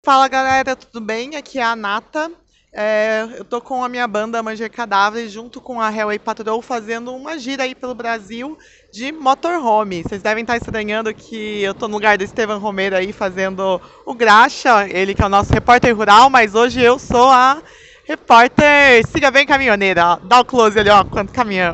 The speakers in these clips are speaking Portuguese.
Fala galera, tudo bem? Aqui é a Nata. Eu tô com a minha banda Manger Cadáver junto com a Hellway Patrol fazendo uma gira aí pelo Brasil de motorhome. Vocês devem estar estranhando que eu tô no lugar do Estevam Romero aí fazendo o Graxa, ele que é o nosso repórter rural, mas hoje eu sou a repórter Siga Bem Caminhoneira. Ó. Dá o close ali, ó, quanto caminhão.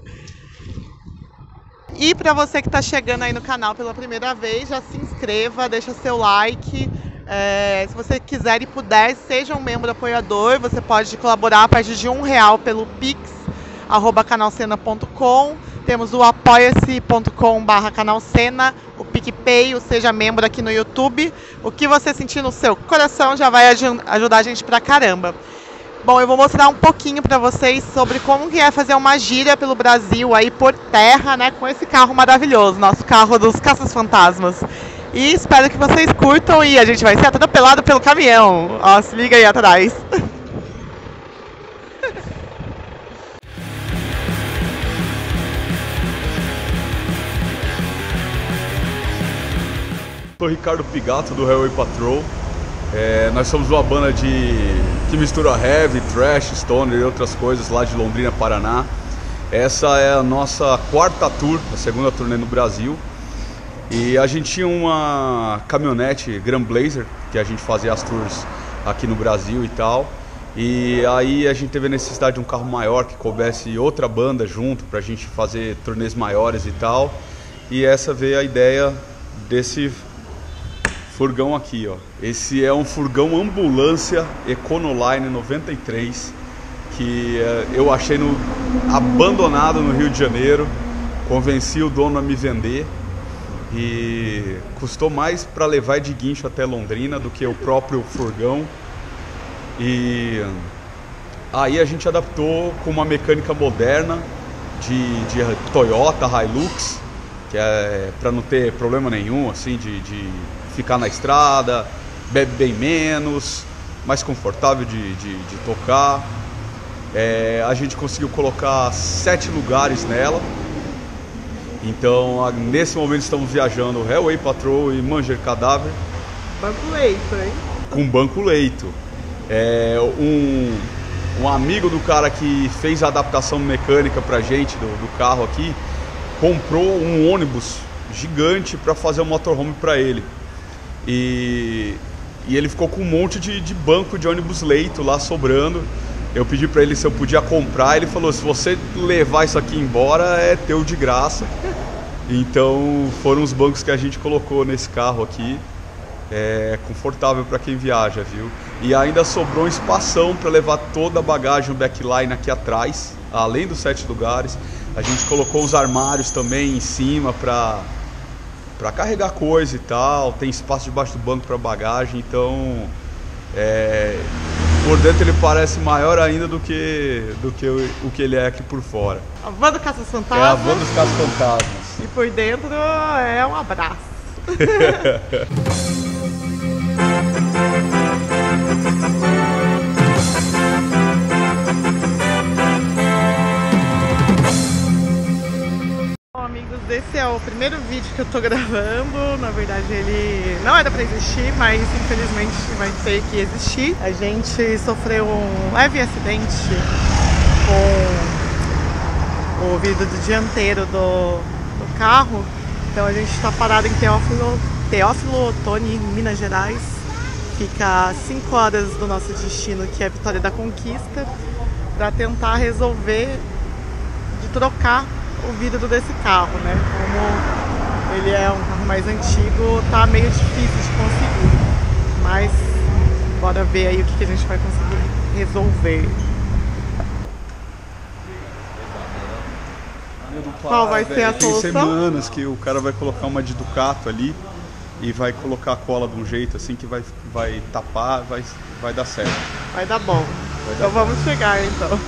E para você que está chegando aí no canal pela primeira vez, já se inscreva, deixa seu like. Se você quiser e puder, seja um membro apoiador. Você pode colaborar a partir de R$1 pelo Pix, @canalcena.com. Temos o apoia-se.com/canalcena, o PicPay, o Seja Membro aqui no YouTube. O que você sentir no seu coração já vai ajudar a gente pra caramba. Bom, eu vou mostrar um pouquinho para vocês sobre como que é fazer uma gira pelo Brasil aí por terra, né, com esse carro maravilhoso, nosso carro dos caças-fantasmas. E espero que vocês curtam e a gente vai ser atropelado pelo caminhão. Ó, se liga aí atrás. Sou Ricardo Pigato do Hellway Patrol. Nós somos uma banda que mistura heavy, thrash, stoner e outras coisas lá de Londrina, Paraná. Essa é a nossa quarta tour, a segunda turnê no Brasil. E a gente tinha uma caminhonete Grand Blazer, que a gente fazia as tours aqui no Brasil e tal. E aí a gente teve a necessidade de um carro maior que coubesse outra banda junto pra gente fazer turnês maiores e tal. E essa veio a ideia desse furgão aqui, ó. Esse é um furgão ambulância Econoline 93 que eu achei abandonado no Rio de Janeiro. Convenci o dono a me vender e custou mais para levar de guincho até Londrina do que o próprio furgão. E aí a gente adaptou com uma mecânica moderna de Toyota Hilux, que é para não ter problema nenhum assim de ficar na estrada, bebe bem menos, mais confortável de tocar. A gente conseguiu colocar 7 lugares nela. Então, nesse momento estamos viajando Hellway Patrol e Manger Cadáver. Banco leito, hein? Com banco leito. Um amigo do cara que fez a adaptação mecânica pra gente do carro aqui comprou um ônibus gigante para fazer um motorhome para ele. E ele ficou com um monte de banco de ônibus leito lá sobrando. Eu pedi para ele se eu podia comprar. Ele falou: se você levar isso aqui embora, é teu de graça. Então foram os bancos que a gente colocou nesse carro aqui. É confortável para quem viaja, viu? E ainda sobrou um espação para levar toda a bagagem, o backline aqui atrás, além dos 7 lugares. A gente colocou os armários também em cima para carregar coisa e tal. Tem espaço debaixo do banco para bagagem. Então por dentro ele parece maior ainda do que o que ele é aqui por fora. A van do Caça-Fantasmas. É a van dos Caça-Fantasmas. E por dentro é um abraço. Amigos, esse é o primeiro vídeo que eu tô gravando. Na verdade ele não era pra existir, mas infelizmente vai ter que existir. A gente sofreu um leve acidente com o vidro dianteiro do carro. Então a gente tá parado em Teófilo Otoni, Minas Gerais. Fica a 5 horas do nosso destino, que é Vitória da Conquista, para tentar resolver de trocar o vidro desse carro, né? Como ele é um carro mais antigo, tá meio difícil de conseguir. Mas bora ver aí o que a gente vai conseguir resolver. Qual vai ser a solução? Tem semanas que o cara vai colocar uma de Ducato ali e vai colocar a cola de um jeito assim que vai tapar, vai dar certo. Vai dar bom. Então vamos chegar então.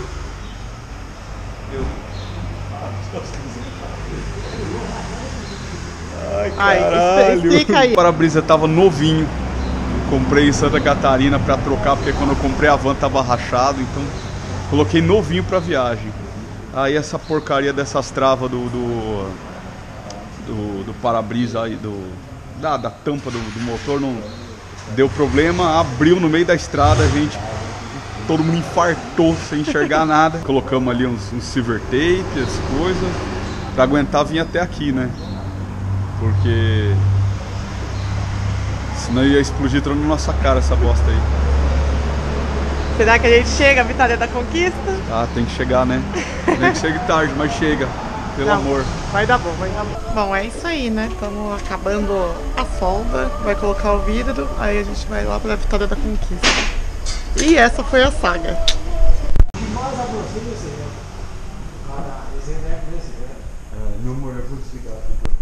Ai, caralho. Explica aí. O para-brisa tava novinho. Comprei em Santa Catarina para trocar, porque quando eu comprei a van tava rachado, então coloquei novinho pra viagem. Aí essa porcaria dessas travas do para-brisa aí, da tampa do motor não Deu problema, abriu no meio da estrada, a gente, todo mundo infartou sem enxergar nada. Colocamos ali uns silver tape, as coisas, pra aguentar vir até aqui, né? Porque senão ia explodir tudo na nossa cara essa bosta aí. Será que a gente chega à Vitória da Conquista? Ah, tem que chegar, né? Nem que chegue tarde, mas chega. Pelo amor. Vai dar bom, vai dar bom. Bom, é isso aí, né? Estamos acabando a solda. Vai colocar o vidro. Aí a gente vai lá pra Vitória da Conquista. E essa foi a saga. Meu amor, eu vou desligar.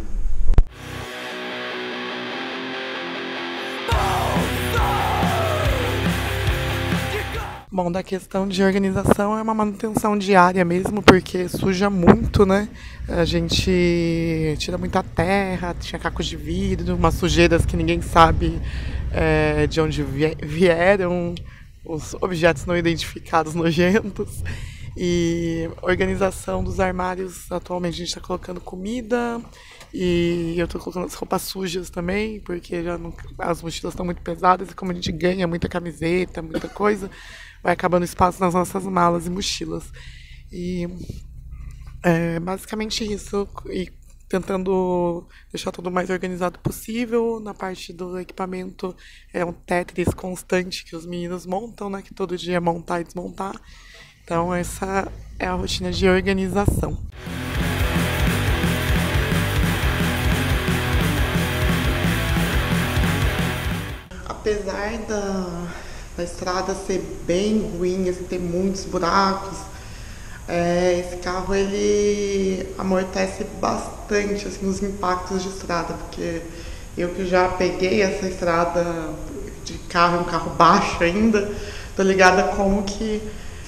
Bom, da questão de organização é uma manutenção diária mesmo, porque suja muito, né? A gente tira muita terra, tinha cacos de vidro, umas sujeiras que ninguém sabe de onde vieram, os objetos não identificados nojentos. E organização dos armários, atualmente a gente está colocando comida e eu estou colocando as roupas sujas também, porque já não, as mochilas estão muito pesadas e como a gente ganha muita camiseta, muita coisa, vai acabando espaço nas nossas malas e mochilas. E basicamente isso, e tentando deixar tudo o mais organizado possível. Na parte do equipamento é um Tetris constante que os meninos montam, né, que todo dia é montar e desmontar. Então essa é a rotina de organização. Apesar da estrada ser bem ruim, assim, ter muitos buracos, esse carro ele amortece bastante assim, os impactos de estrada, porque eu que já peguei essa estrada de carro, é um carro baixo ainda, tô ligada como que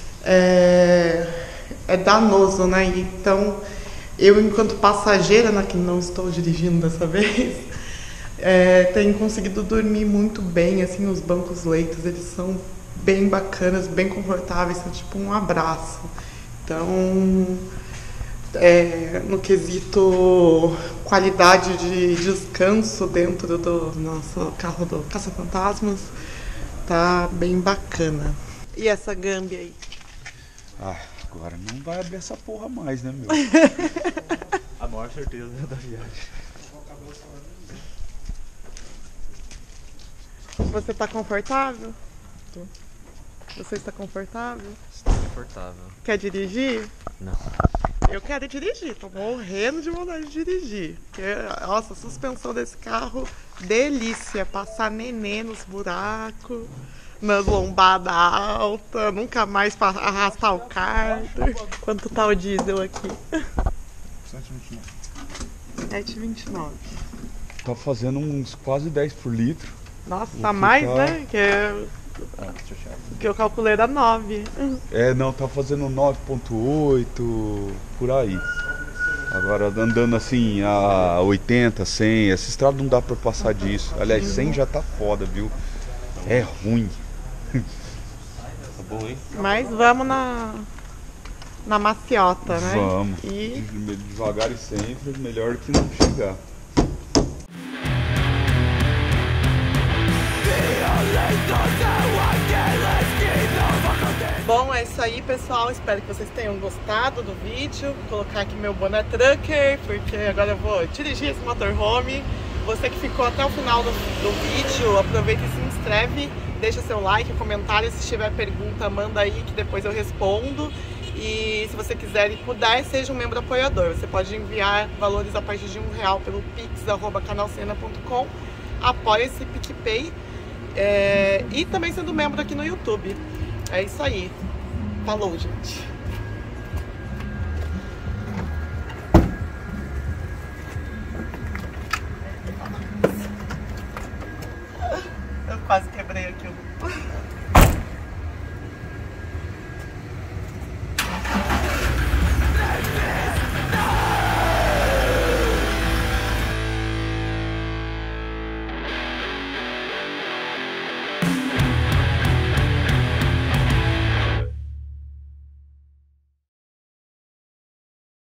é danoso, né? Então, eu enquanto passageira, né, que não estou dirigindo dessa vez, tenho conseguido dormir muito bem, assim, os bancos leitos, eles são bem bacanas, bem confortáveis, são tipo um abraço. Então, no quesito qualidade de descanso dentro do nosso carro do Caça-Fantasmas, tá bem bacana. E essa Gambi aí? Ah, agora não vai abrir essa porra mais, né, meu? A maior certeza da viagem. Você tá confortável? Tô. Você está confortável? Estou confortável. Quer dirigir? Não. Eu quero dirigir, tô morrendo de vontade de dirigir. Porque, nossa, a suspensão desse carro, delícia. Passar nenê nos buracos, nas lombadas altas, nunca mais arrastar o cárter. Quanto tá o diesel aqui? 7,29. Tá fazendo uns quase 10 por litro. Nossa, tá mais, né? Que eu calculei era 9. Não, tá fazendo 9,8 por aí. Agora andando assim a 80, 100, essa estrada não dá pra passar disso. Aliás, 100 já tá foda, viu? É ruim. Tá bom, hein? Mas vamos na maciota, né? Vamos. E Devagar e sempre, melhor que não chegar. bom, é isso aí, pessoal. Espero que vocês tenham gostado do vídeo. Vou colocar aqui meu boné trucker, porque agora eu vou dirigir esse motorhome. Você que ficou até o final do vídeo, aproveita e se inscreve, deixa seu like, comentário. Se tiver pergunta, manda aí que depois eu respondo. E se você quiser e puder, seja um membro apoiador. Você pode enviar valores a partir de R$1 pelo pix@canalcena.com. Apoie esse PicPay e também sendo membro aqui no YouTube. É isso aí. Falou, gente. Eu quase quebrei aqui.